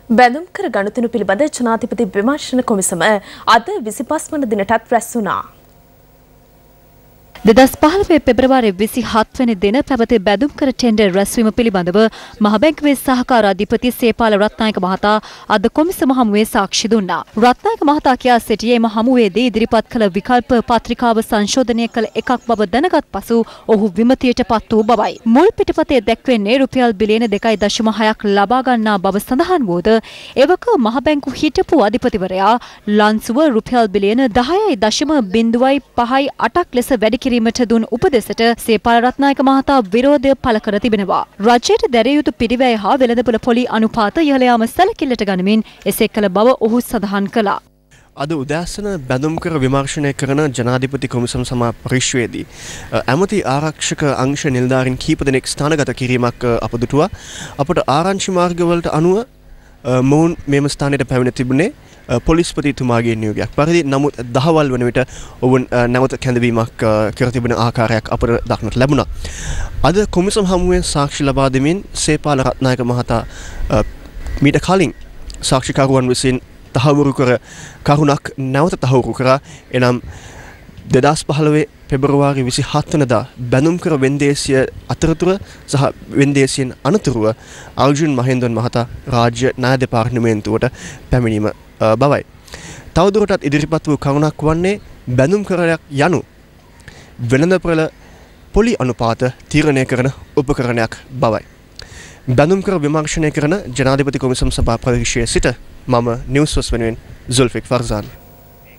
බැඳුම් කර ගනුදෙනු පිළිබඳ ජනාධිපති විමර්ශන කොමිසම අද 25 වන දිනටත් රැස් වුණා. 2015 පෙබරවාරි 27 වෙනි දින පැවති බැඳුම් කර ටෙන්ඩර් රැස්වීම පිළිබඳව මහ බැංකුවේ සහකාර අධිපති සේපාල රත්නායක මහතා අද කොමිසම හමුවේ සාක්ෂි දුන්නා. රත්නායක මහතා කියා සිටියේ එම හමුවේදී ඉදිරිපත් කළ විකල්ප පත්‍රිකාව සංශෝධනය කළ එකක් බව දැනගත් පසු ඔහු විමතියට පත් වූ බවයි. මුල් පිටපතේ දැක්වෙන්නේ රුපියල් බිලියන 2.6ක් ලබා ගන්නා බව සඳහන් වූද එවක මහ බැංකු හිටපු අධිපතිවරයා ලන්සුව රුපියල් බිලියන 10.5 ලෙස වැඩි කිරීමට දුන් උපදෙසට සේපාල රත්නායක මහතා විරෝධය පළ කර තිබෙනවා. රජයට දැරිය යුතු පිරිවැය හා වෙළඳපොළ පොලි අනුපාත ඉහළ යාම සැලකිල්ලට ගනිමින් එසේ කළ බව ඔහු සඳහන් කළා. අද උදෑසන බැඳුම් කර විමර්ශනය කරන ජනාධිපති කොමිසම සමා පරිශ්‍රයේදී ඇමති ආරක්ෂක අංශ නිලධාරීන් කීප දෙනෙක් ස්ථානගත කිරීමක් අප දුටුවා. අපට ආරංචි මාර්ගවලට අනුව මොවුන් මෙම ස්ථානයට පැමිණ තිබුණේ පොලිස්පතිතුමාගේ නියෝගයක් පරිදි. නමුත් දහවල් වන විට ඔවුන් නැවත කැඳවීමක් කර තිබෙන ආකාරයක් අපට දක්නට ලැබුණා. අද කොමිසම හමුවෙන් සාක්ෂි ලබා දෙමින් සේපාල රත්නායක මහතා මීට කලින් සාක්ෂිකරුවන් විසින් තහවුරු කර කරුණක් නැවත තහවුරු කරා. එනම් 2015 පෙබරවාරි 27 වෙනිදා බැඳුම් කර වෙන්දේසිය අතරතුර සහ වෙන්දේසියෙන් අනතුරුව අර්ජුන් මහේන්ද්‍රන් මහතා රාජ්‍ය න්‍යාය දෙපාර්තමේන්තුවට පැමිණීම බවයි. තවදුරටත් ඉදිරිපත් වූ කරුණක් වන්නේ බැඳුම් කරයක් යනු වෙළඳපොළ පොලි අනුපාත තීරණය කරන උපකරණයක් බවයි. බැඳුම් කර විමර්ශනය කරන ජනාධිපති කොමිසම් සභා පරිශ්‍රයේ සිට මම නිවුස් වෙනුවෙන් සුල්ෆික් ෆර්සාන්.